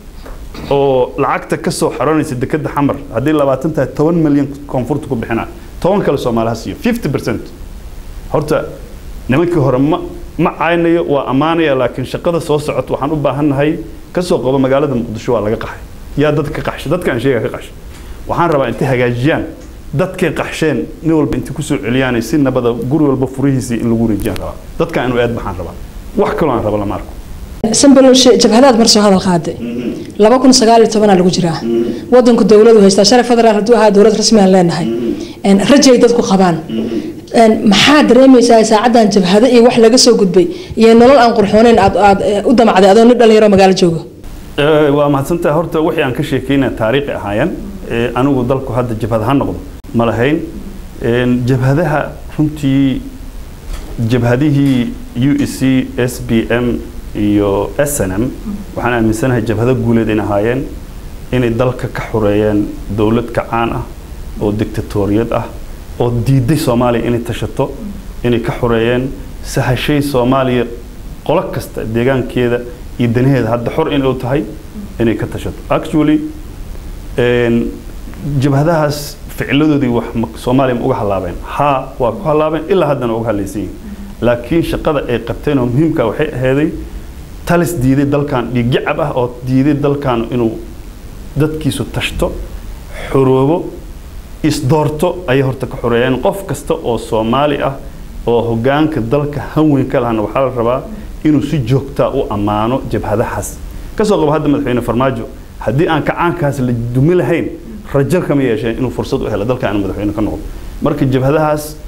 S2: oo lacagta ka soo xaroonaysa dekada xamar hadii labaatan tahay toban milyan koonfurta ku bixina toban kale Soomaaliya siiyo fifty percent horta nimankii hore ma ma aynayo waa amaanaya laakiin shaqada soo socota waxaan u baahanahay ka soo qabo magaalada Muqdisho waa laga qaxay yaa dadka qaxshay dadka aan sheegay ka qaxshay waxaan rabaa inta hagaajiyaan dadka qaxsheen nin walba inta ku soo celiyaan si nabada guri walba furihiisa in lagu reejiyaan rabaa dadka inuu aad baxaan rabaa wax kale aan rabaa la marko
S1: sanbaloshe jabhadaad mar soo hadal qaaday laba kun sagaal iyo toban lagu jiraa wadanku dawladdu haysta sharaf federaal haduu ahaa dawlad rasmi ah leenahay een rajay dadku qabaan een maxaa dareemaysaa saacadan jabhada iyo wax laga soo gudbay iyo nolol aan qurxooneyn aad aad u damacday adoo nid dhalinyaro magaalo joogo
S2: ee waa mahadsantahay horta wixii aan ka sheekeynaa taariikh ahaayeen ee anigu dalku hadda jabhad ha noqdo ma lahayn een jabhadaha runtii jabhadihii U S C S B M iyo S N M waxaan aaminsanahay jabhada guuleed in ahaayeen inay dalka ka xoreeyeen dawlad ka caan ah oo dictatoriyad ah oo diiday Soomaaliya inay tashato inay ka xoreeyeen sahashay Soomaaliya qolo kasta deegaankeeda iyo danaheeda hadda xor in uu tahay inay ka tashato actually een jabhadahaas ficladoodii wax Soomaaliya uga halaabeen ha waa ku halaabeen ilaa haddana uga halaysiin laakiin shaqada ay qabteen oo muhiimka waxay ahayd talis diiday dalkan dhigicab ah oo diiday dalkan inuu dadkiisu tashto xoroobo is doorto ay horta ka xoreeyeen qof kasta oo Soomaali ah oo hogaanka dalka haween kala han waxa la rabaa inuu si joogta u amaano jabhadahaas ka soo qabo hadda madaxweyne Farmaajo hadii aan kacaankaas la dumi lahayn rajal kama yeesheen inuu fursad u helo dalka aan madaxweyne ka noqdo marka jabhadahaas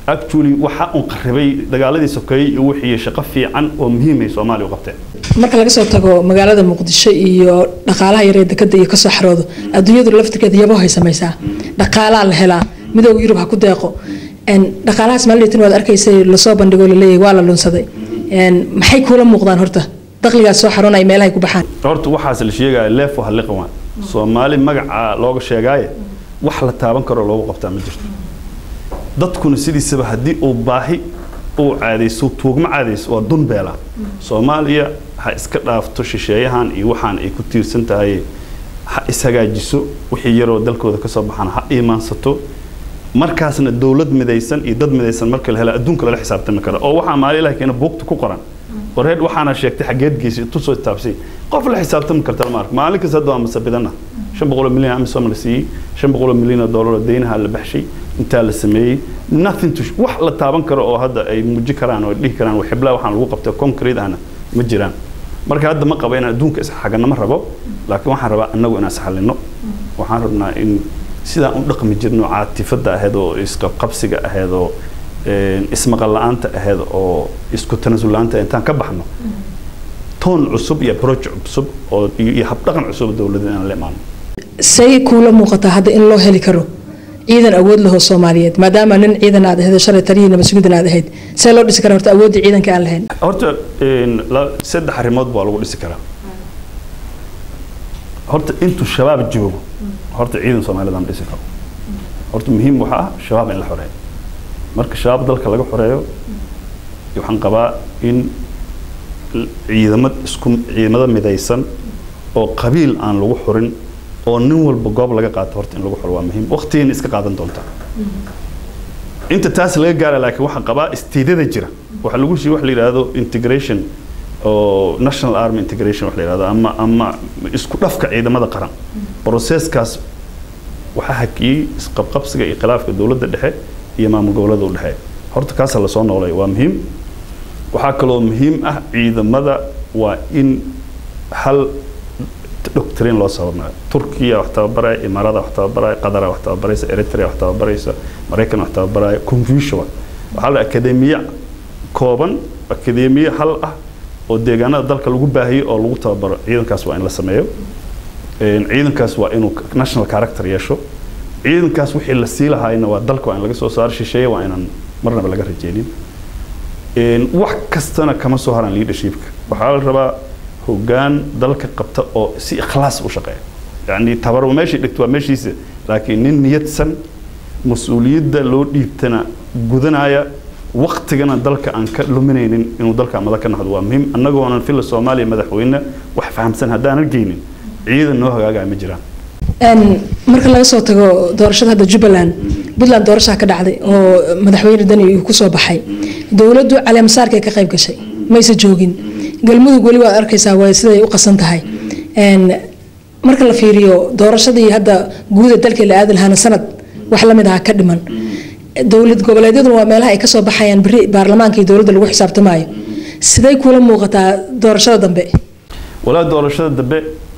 S2: actually waxa uu qaribay dagaaladii sokeeyay iyo wixii shaqo fiican oo muhiim ah Soomaaliya u qabteen
S1: marka laga soo tago magaalada Muqdisho iyo dhaqaalaha yareed dekada iyo ka soo xaroodo adduunyadu laftirkeeda yabo hay samaysaa dhaqaalaha la helaa midowga Yurub ha ku deeqo een dhaqaalahaas maalintii waad arkaysay la soo bandhigo la leeyahay waa la lunsaday een maxay kula muuqdaan horta dakhliga soo xaroonay meelaha ay ku baxaan
S2: horta waxaas la sheegay leef waxa la qabaan Soomaali magaca looga sheegay wax la taaban karo loogu qabtaa ma jirto dadkuna sidiisaba hadii uu baahi uu caadeyso tuugma caadeyso waa dun beela Soomaaliya ha iska dhaafto shisheeyahan iyo waxaan ay ku tiirsan tahay ha isagaajiso wixii yar oo dalkooda ka soo baxana ha iimaansato markaasna dawlad midaysan iyo dad midaysan marka la helo adduunka la xisaabtami karo oo waxa maalilaha keena buugta ku qoran wareed waxaana sheegtay xageed geesay tusoo taabsay qof la xisaabtami karta ma ark maalin kasta doo ama sabidana shan boqol milyan ama Soomaaliya shan boqol milyan dollar deynaha la baxshay inta la sameeyay nothing to wax la taaban karo oo hadda ay muuji karaan oo dhigi karaan waxbla waxaan lagu qabtay concrete ana ma jiraan marka hadda ma qabo in adduunka is xagana ma rabo laakiin waxaan rabaa anagu inaan saxalino waxaan rabnaa in sida uu dhaqmi jirno caatifada ahayd oo iska qabsiga ahayd oo ismaqal la'aanta ahayd oo isku tanasulaanta intaan ka baxno toon cusub iyo project cusub oo iyo hab dhaqan cusub dawladda aan la imaan
S1: say kula muuqata hadda in loo heli karo ciidan awood leh oo Soomaaliyeed maadaama nin ciidan aad ahayd shalay tariina mas'uuliyad aad ahayd say loo dhisi karaa horta awoodda ciidanka aan lahayn
S2: horta in saddex arrimood baa lagu dhisi karaa horta intu shabaab joogo horta ciidan Soomaaliyeed aan dhisi karo horta muhiim waxa ah shabaab in la xoreeyo marka shabaab dalka laga xoreeyo waxaan qabaa in ciidamad isku ciidamada midaysan oo qabiil aan lagu xorin oo nin walba goob laga qaato horta in lagu xoro waa muhiim waqtigan iska qaadan doonta inta taas laga gaaro laakiin waxa qaba istiidada jira waxa lagu shii wax la yiraahdo integration oo national army integration wax la yiraahdo ama ama isku dhafka ciidamada qaran processkaas waxa hakii isqabqabsiga iyo khilaafka dawladda dhexe iyo maamul goboleedka u dhaxay horta kaas la soo noolay waa muhiim waxa kale oo muhiim ah ciidamada waa in hal doctrine loo sameeyo Turkiya wax tababaray Imaarada wax tababaray Qatar wax tababaray Eritrea wax tababaray Mareykan wax tababaray Confucius waxa la akademiya kooban akademiya hal ah oo deegaanada dalka lagu baahiyo oo lagu tababaro ciidankaas waa in la sameeyo een ciidankaas waa inuu national character yeesho ciidankaas wixii la sii lahaayna waa dalka waa in laga soo saaro shisheeye waa inaan marnaba laga rajeenin een wax kastana kama soo haran leadershipka waxa la rabaa hoggaan dalka qabta oo si ikhlaas u shaqeeyo yani tabar meeshii dhigto waa meeshiisa laakiin nin niyadsan mas'uuliyadda loo dhiibtana gudanaya waqtigana dalka aan ka luminaynin inuu dalka madax ka noqdo waa muhiim annagoo aan fil Soomaaliya madaxweyne wax fahamsan hadaan argeynin ciidan noo hagaaga ma jiraan
S1: een marka laga soo tago doorashada hadda Jubbaland Puntland doorasho ka dhacday oo madaxweyne Dani uu ku soo baxay dawladdu caleemasaarka ka qayb gashay ma aysan joogin galmudug wali waa arkaysaa way siday u qasan tahay een marka la fiiriyo doorashadii hadda guud dalka la aadal hana sanad wax la mid ah ka dhiman dawlad goboleedyadu waa meelaha ay ka soo baxayaan bari baarlamaanka iyo dawladda lagu xisaabtamayo siday kula muuqataa doorashada dambe
S2: wala doorashada dambe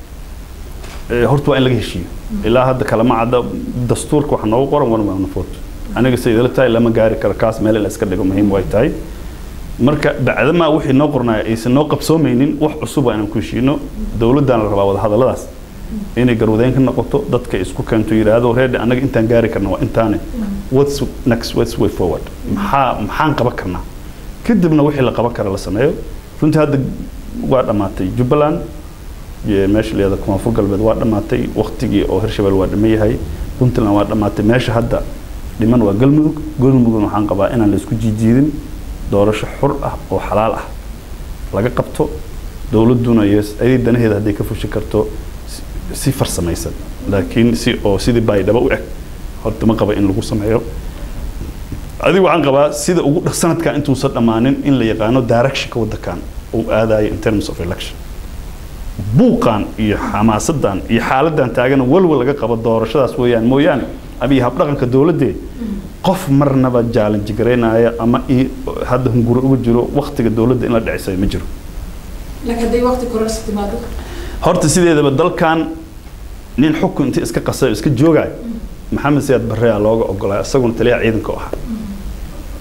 S2: horta waa in laga heshiiyo ilaa hadda kala ma cadda dastuurka wax noogu qoran wana ma nafoot aniga sayidala tahay lama gaari karo kaas meel la iska dhigo muhiim way tahay marka bacdama wixii noo qornaa aysan noo qabsoomeynin wax cusub aan ku heshiino dawladdan la rabaa wada hadaladaas inay garwadeen ka noqoto dadka isku keento yiraahdo reed anaga intaan gaari karno waa intaane what's next what's way forward maxaa maxaan qaban karnaa kadibna wixii la qaban kara la sameeyo runtii hadda waa dhamaatay Jubbaland iyo meesha leeyahay Koonfur Galbeed waa dhamaatay waqtigii oo Hirshabelle waa dhameeyay Puntland waa dhamaatay meesha hadda dhiman waa Galmudug Galmudug waxaan qabaa inaan la isku jiijiidin doorasho xor ah oo xalaal ah laga qabto dawladuna iyo ay danaheeda haday ka fushi karto si farsamaysan laakiin si oo sidii baydhaba u eg horta ma qaba in lagu sameeyo adigu waxaan qabaa sida ugu dhaqsanadka intuu soo dhamaanin in la yaqaano direction ka wadakan oo aadayo in terms of election buuqan iyo xamaasadan iyo xaaladan taagan walwal laga qabo doorashadaas weeyaan mooyaan abi hab dhaqanka dawladda qof marnaba challenge gareynaya ama hadda hunguro ugu jiro waqtiga dawladda in la dhicisay ma jiro
S1: laakiin haday waqti kororsi timaado
S2: horta sideedaba dalkan nin xukun inta iska qasay iska joogay maxamed siyaad barre looga ogolay asaguna taliya ciidanka ah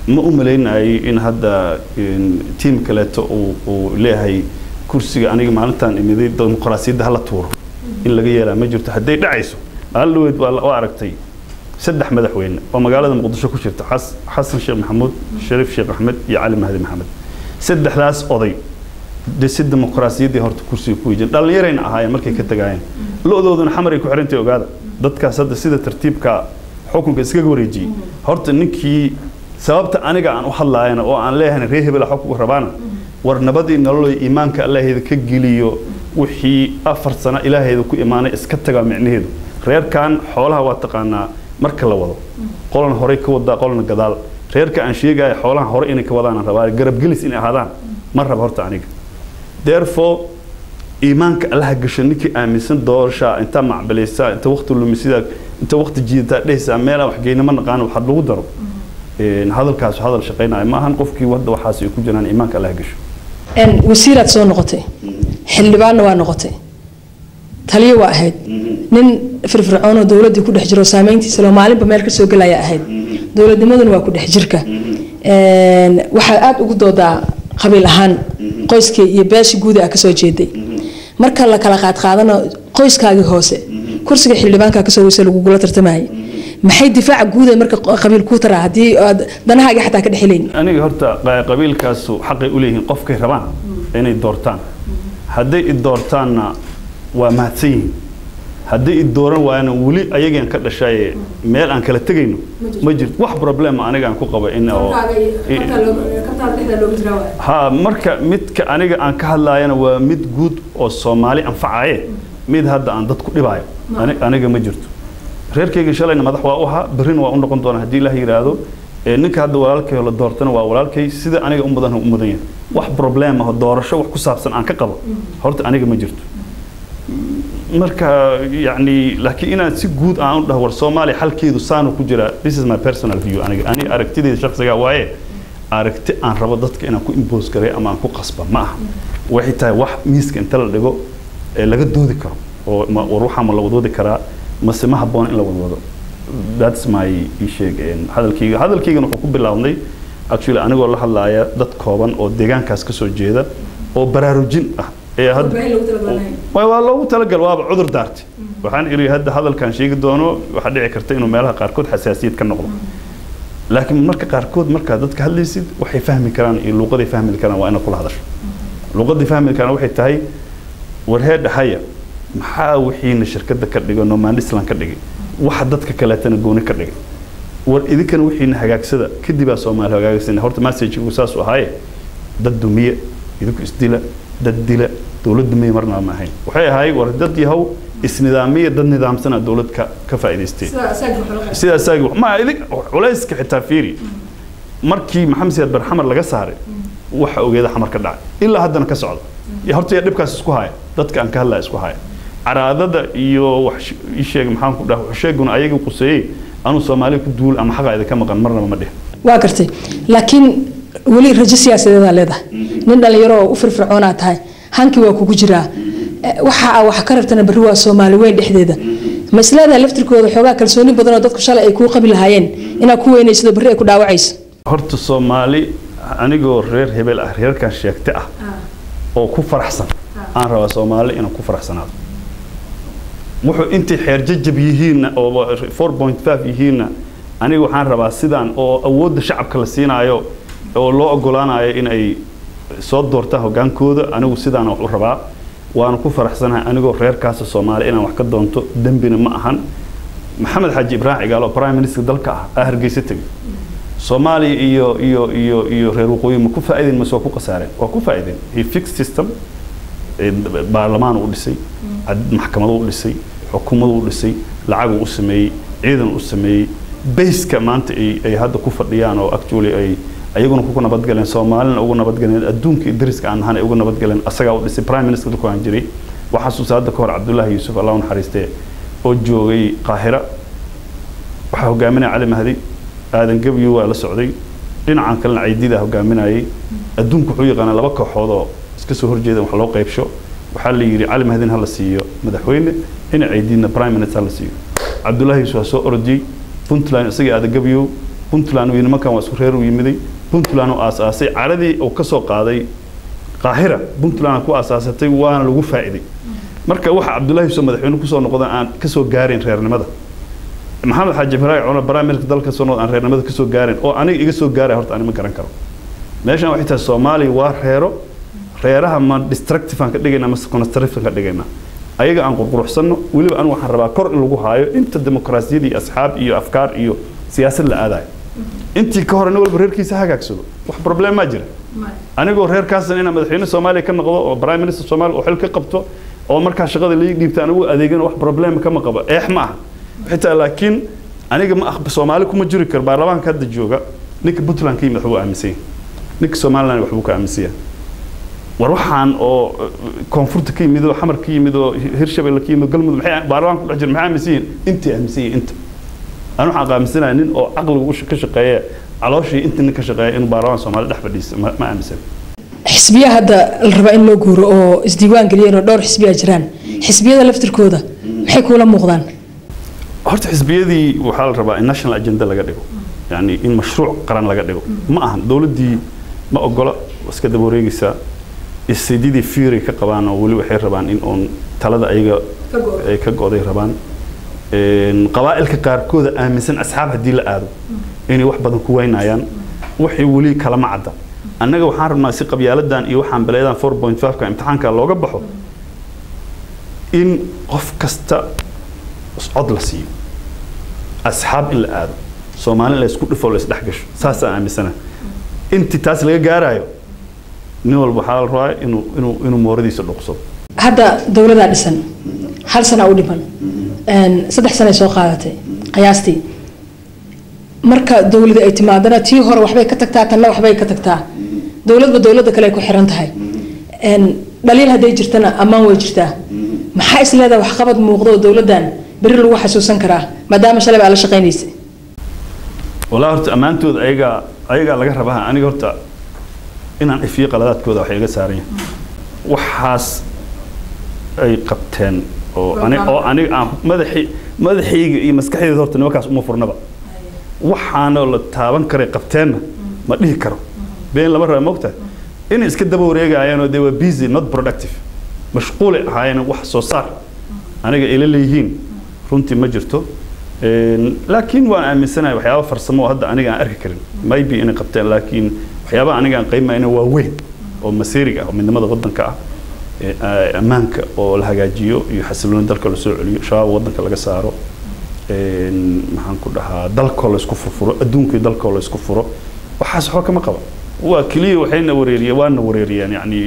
S2: ma u malaynayay in hadda tiim kaleeto uu leeyahay kursiga aniga maalintan imiday dimuqraasiyadda hala tuuro in laga yeelaa ma jirto hadday dhacayso maalweed waa aragtay saddex madaxweyne oo magaalada muqdisho ku jirta xasan sheekh maxamuud shariif sheekh axmed iyo cali mahdi maxamed saddexdaas oday de si dimuqraasiyaddii horta kursiga ku yijin dhallinyarayna ahaayeen markay ka tagaayeen lo-dooduna xamaray ku xirantay ogaada dadkaas hadda sida tartiibka xukunka iskaga wareejiyey horta ninkii sababta aniga aan u hadlaayana oo aan leeyahay reer hebel xukunka rabaana war nabadii nolol iimaanka Ilaahay ka geliyo wixii afar sano Ilaahay ku iimaanay iska taga micnaheedu reerkan xoolaha waa taqaanaa marka la wado qolan hore ka wada qolan gadaal reerka aan sheegay xoolaha hore inay ka wadaan rabaa garab gelis in ahaadaan mar rab horta aniga therefore iimaanka Allah gasho ninkii aaminsan doorasha inta macbaleysa inta waqti lumisida inta waqti jiida dhaysa meel wax geeyna ma naqaan waxa lagu daro een hadalkaas hadal shaqeynaa ma ahan qofkii wada waxaas ay ku jiraan iimaanka Allah gasho
S1: en wasiirad soo noqotay xildhibaan waa noqotay taliye waa ahayd nin firfircoon oo dawladda ku dhex jiro saameyntiisa loo maalinba meel ka soo galaya ahayd dawladnimaduna waa ku dhex jirka een waxa aad ugu doodaa qabiil ahaan qoyskii iyo beeshii guud ah ka soo jeeday marka la kala qaad qaadana qoyskaagii hoose kursiga xildhibaanka ka soo weysay lagu gula tartamay maxay difaac guud ah marka qabiil ku tara hadii danahaaga xataa ka dhaxileen
S2: aniga horta qabiilkaas xaqay u leeyihiin qofkay rabaan inay doortaan haday i doortaanna waa mahadsan haddii i dooran waana wali ayagaan ka dhashay meel aan kala tagayno ma jirto wax problem aniga aan ku qabo in oo ha marka midka aniga aan ka hadlaayana waa mid guud oo Soomaali anfacaaye mid hadda aan dad ku dhibaayo aniga ma jirto reerkayga shalayna madax waa u ahaa barin waa u noqon doona hadii la yiraahdo ninka hadda walaalkay la doortana waa walaalkay sida aniga u mudan u mudan yahay wax problem ah doorasho wax ku saabsan aan ka qabo horta aniga ma jirto marka yani laakiin inaan si guud aan u dhaho war Soomaali xalkeedu saano ku jira this is my personal view aniga ani aragtidayda shakhsiga waaye aragti aan rabo dadka inaan ku impose garay ama aan ku qasba ma aha waxay tahay wax miiska inta la dhigo ee laga doodi karo oo war waxa ma la wado karaa ma sima haboon in la wado that's my issue hadalkayga hadalkayga wuxuu ku bilaabnay actually anigoo la hadlaaya dad kooban oo deegaankaas ka soo jeeda oo baraarujin ah ee had waa loogu talagal waa cudur daartay waxaan iri hadda hadalkan sheegi doono waxa dhici karta inuu meelaha qaar kood xasaasiyad ka noqdo laakiin marka qaar kood marka dadka hadlaysid waxay fahmi karaan iyo luqaday fahmi karaan waa in kula hadasho luqaday fahmi karaan waxay tahay warheed haya maxaa wixii shirkadda ka dhigo Noman Island ka dhigay waxa dadka kale tan gooni ka dhigay war idinkan wixii hagaagsada kadib aa Soomaali hagaagsan horta message uu saas u ahay dad dumiye idinku isdila dad dila dawladdu ma marna ma ahayn waxay ahay war dad yahow isnidaamiye dad nidaamsana dawladka ka faa'iideystay sida asaag ma idin culayska xitaa fiiri markii Maxamed Siyaad Barxamar laga saaray waxa ogeeda xamar ka dhacay ilaa haddana ka socdo horta dhibkaas isku haya dadka aan ka hadlaa isku haya caraadada iyo wax sheeg maxaan ku dhahay sheeguna ayaga quseeyay anu Soomaali ku duul ama xaqayda ka maqan marna ma dhih
S1: waa gartay laakiin wali rajo siyaasadeed leedahay nin dhalinyaro oo u firfircoona tahay hanki waa kugu jiraa waxa wax ka rabtana bari waa Soomaali weyn dhexdeeda maslada laftirkooda xoogaa kalsooni badan oo dadku shalay ay ku qabi lahaayeen ina ku weynayso bari ay ku dhaawacayso
S2: horta Soomaali anigoo reer hebel ah reerkan sheegtay ah oo ku faraxsan aan rabaa Soomaali inaan ku faraxsanaado wuxuu intii xeer jajab yihiin oo four point five yihiin aniga waxaan rabaa sidaan oo awoodda shacabka la siinaayo oo loo ogolaanayo in ay soo doortaan hogaankooda anigu sidaan wax u rabaa waan ku faraxsanahay anigoo reerkaas Soomaali inaan wax ka doonto dambina ma ahan Maxamed Xaaji Ibrahim Cigaalo prime minister dalka ah Hargeysa tagay Soomaali iyo iyo iyo iyo reer waqooyi ma ku faa'iideen ma soo ku qasaareen waa ku faa'iideen he fixed system baarlamaan u dhisay maxkamad u dhisay xukuumad u dhisay lacag u sameeyay ciidan u sameeyay base-ka maanta ay hadda ku fadhiyaan oo actually ay ayaguna ku nabad galeen Soomaalina ugu nabad galeen adduunka dariska aan ahaan ugu nabad galeen asaga u dhisay prime minister ku aan jiray waxa soo saada ka hor Abdullah Yusuf Allah u naxariistay oo joogay Qaahira waxa hogaaminay Cali Mahdi aadan gabiyo waa la socday dhinacan kale ciidida hogaaminayay adduunku wuxuu yaqaan laba kooxood oo iska soo horjeeda wax loo qaybsho waxa la yiri Cali Mahdi hal siiyo madaxweyne in ciidina prime minister la siiyo Abdullah Yusuf soo ordiyay puntland isaga aadan gabiyo puntland uu nimankan waa isku reer u yimiday puntland oo aasaasay caradii uu ka soo qaaday qaahira puntland ku aasaasatay waana lagu faa'iiday marka waxa cabdullaahi soo madaxweyne ku soo noqday aan ka soo gaarin reernimada maxamed xaaji ibraahim cumar barnaamijka dalka soo noqday aan reernimada ka soo gaarin oo aniga iga soo gaaray horta anima garan karo meeshan waxay tahay Soomaaliya waa reero reeraha ma destructive aan ka dhigayna ama constructive ka dhigayna ayaga aan qurquruxsano waliba aan waxaan rabaa kor in lagu haayo inta dimuqraasiyada iyo asxaab iyo afkaar iyo siyaasad la aadayo intii ka horena walba reerkiisa hagaagsado wax problem ma jira anigoo reerkaasna inaan madaxweyne Soomaaliya ka noqdo oo prime minister Soomaaliya oo xil ka qabto oo markaa shaqada la dhiibta anigu adeegana wax problem kama qabo eex ma aha xitaa laakiin aniga ma aqba Soomaali kuma jiri kar baarlamaanka hadda jooga ninka Puntland ka yimid wuxuu aaminsan ninka Soomaaliland wuxuu ka aaminsan war waxaan oo koonfurta ka yimid oo xamar ka yimid oo hirshabelle ka yimid galmudug maxay baarlamaanka ku dhajir maxay aaminsan intii aaminsan inta أنا waxaan qaamsanahay nin oo aqligu ka shaqeeya calooshii inta nin ka shaqeeya in baarlamaanka Soomaaliya dhex fadhiisto ma aaminsan
S1: xisbiya hadda la raba in loo guuro oo isdiiwaan galiyeen oo dhowr xisbiya jiraan xisbiyada laftirkooda maxay kula muuqdaan
S2: horta xisbiyadii waxa la rabaa in national agenda laga dhigo yani in mashruuc qaran laga dhigo ma ahan dawladii ma ogola iska daba wareegaysa isdiidii fiiri ka qabaan oo wali waxay rabaan in on talada ayaga ay ka go'day rabaan قبائل كقاركود آمسن أصحاب هدي لآدم إني واحد بدن كوين عيان وحي ولي كلام عدا أنا جو حارب ناسي قبيلة دان إيو حام بلادان four point five كامتحان كاللوجا بحو إن قف كستا عضل سيو أصحاب إلا آدم سومالي لا يسكت فولس دحقش ساسا آمسنا أنت تاس لقى جارايو نول بحال رأي إنه إنه إنه موردي سلوقصو
S1: هذا دولة دارسن هل سنة أولي بان saddex sano soo qaadatay qiyaastii marka dawladda ay timaadana tii hore waxbay ka tagtaa tan waxbay ka tagtaa dawladba dawladda kale ku xiran tahay een dhaliil haday jirtana amaan way jirtaa maxaa isleedahay wax qabad muuqdo dawladdan bari lagu xasuusan karaa maadaama shalay baa la shaqeynaysa
S2: wala horta amaantooda ayaga ayaga laga rabaa aniga horta inaan ifiyo qaladaadkooda wax iga saaran waxaas ay qabteen oo ani oo aniga madaxi madaxiga iyo maskaxdayda horta nimankaas uma furnaba waxaana la taaban karay qabteena ma dhihi karo been laba raba moogta in iska daba wareegayaan oo they were busy not productive mashquul ahaayeen wax soo saar aniga ila leeyihiin runtii ma jirto een laakiin waan aaminsanahay waxyaabo farsamo hadda aniga aan arki karin maybe inay qabteen laakiin waxyaabo aniga aan qiimeeyay waa weyn oo masiiriga oo midnimada wadanka ah أمانك أو الهجاجيو يحسبون ذلك السعودي شباب وطن كلا جسارو محن كلها ذلك كله يسكفر فرو أدون كي ذلك كله يسكفره وحاس حوك ما قبل وكلي وحين وريريا وان وريريا يعني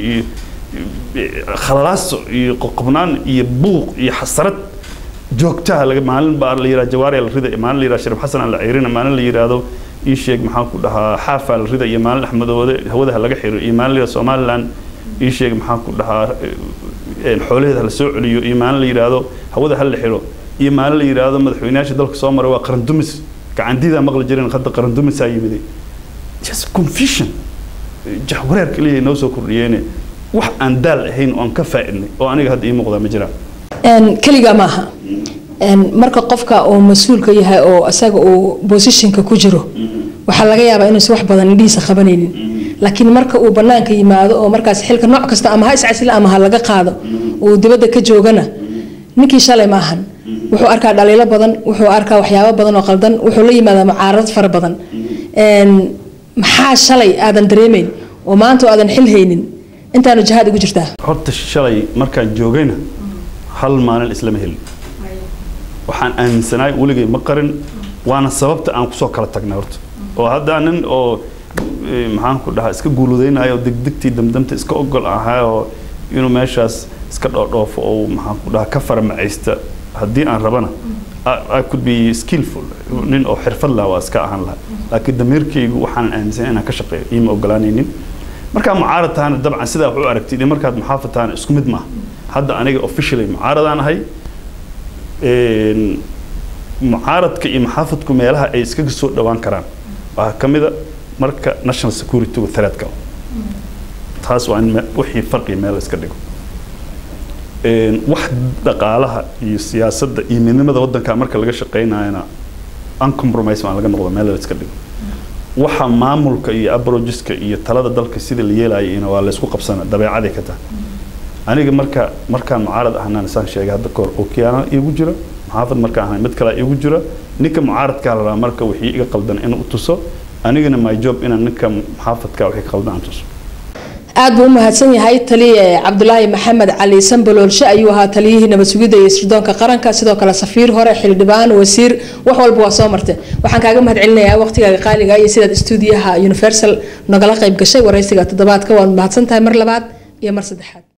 S2: خلاص يقبنان يبوق يحسرت جوكتها لما معلن بار اللي يرى جواري الرضا معلن اللي يرى شرف حسن العيرين معلن اللي يرى هذا يشيك محن كلها حافل الرضا يمال أحمد هو ده هلا جحير يمال اللي صومال لان يشيك محن كلها الحوله هلا سعودي يمال اللي يرى هذا هو ده هلا حلو يمال اللي يرى هذا مدحوناش ذلك صامر وقرندمس كعندي ذا مغل جرين خد قرندمس هاي بدي just confusion جهورير كلي نوسو كوريينه wax aan daal ahayn oo aan ka faa'iidnay oo aniga hadda ii muuqda ma jiraan
S1: een kaliya maaha een marka qofka oo mas'uulka yahay oo asaga oo positionka ku jiro waxa laga yaabaa inuu wax badan dhiisa qabanaynin laakiin marka uu banaanka yimaado oo markaas xilka nooc kasta ama ha iscasila ama ha laga qaado oo dibadda ka joogana ninkii shalay maahan wuxuu arkaa dhaliilo badan wuxuu arkaa waxyaabo badan oo qaldan wuxuu la yimaadaa mucaarad fara badan een maxaa shalay aadan dareemeyn oo maanta aadan xil haynin intaanu jihad ugu jirtaa
S2: horta shalay markaan joogayna hal maalin isla ma helin waxaan aaminsanaay waligay ma qarin waana sababta aan ku soo kala tagnay horta oo hadda nin oo maxaan ku dhahaa iska guuludeynayo degdegtii damdamta iska ogol ahaa oo inuu meeshaas iska dhoodhoofo oo maxaan ku dhahaa ka farmacaysta haddii aan rabana I could be skillful nin oo xirfad leh waa iska ahaan lahaa laakiin damiirkaygu waxaan aaminsanahay inaan ka shaqeeyo ima ogolaanaynin marka mucaarad taana dabcan sida wuxuu aragtay markaad muxaafad taana isku mid ma hadda aniga officially mucaaradaan ahay een mucaaradka iyo muxaafadku meelaha ay iska soo dhawaan karaan waxa kamida marka national security threat ka taas waa in wixii farqi meel iska dhigo een wax dhaqaalaha iyo siyaasadda iyo midnimada wadanka marka laga shaqeynayna uncompromised ma laga noqdo meel iska dhigo waxa maamulka iyo approacheska iyo talada dalka sida la yeelayo ina waa la isku qabsana dabeecadii ka tahay aniga marka markaan mucaarad ahnaan isaan sheegay hadda koor oo kiyaana igu jira maxaafad markaan ahay mid kale igu jira ninka mucaaradka la marka wixii iga qaldan inuu tuso anigana my job inaan ninka muxaafadka wixii qaldan tuso
S1: aad buu mahadsan yahay taliye Cabdullaahi Maxamed Cali Sanbaloolshe ayuu ahaa taliyihii nabad sugidda iyo sirdoonka qaranka sidoo kale safiir hore xildhibaan wasiir wax walba waa soo martay waxaan kaaga mahadcelinayaa waqtigaaga qaaliga iyo sidaad stuudiyaha Universal nagala qayb gashay waraysiga toddobaadka waad mahadsan tahay mar labaad iyo mar saddexaad